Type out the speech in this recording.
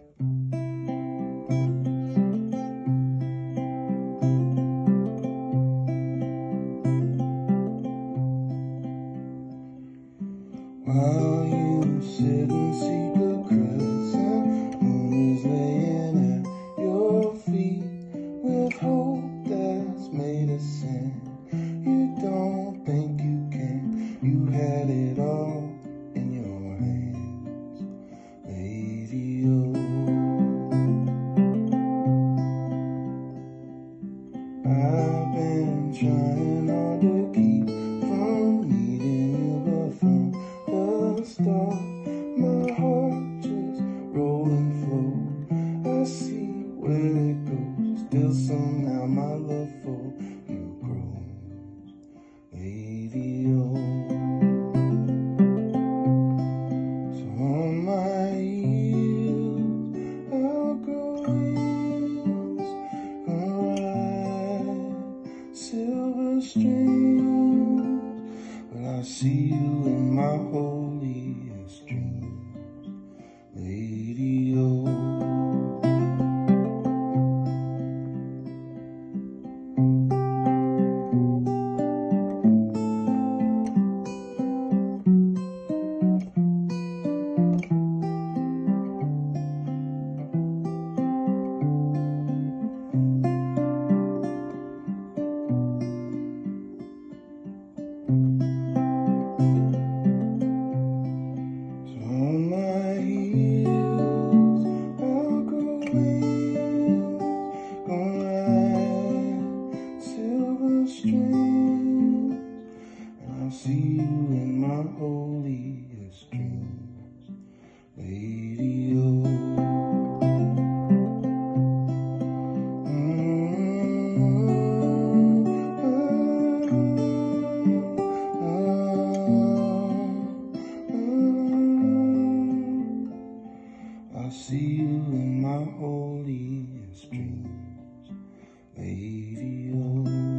While you sit and seek a crescent moon is laying at your feet with hope that's made of sin. You don't think you can, you had it all in your hands, lady. I've been trying hard to keep from needing you, but from the start, my heart just rolling flow. I see where it goes, still somehow my love for you grows, lady. So on my heels, I'll grow wings, ride silver strings, but I see you in my holiest dreams, lady. On my heels, I'll grow wings, gonna ride silver strings, and I'll see you in my holiest dreams, lady. I'll see you in my holiest dreams, lady.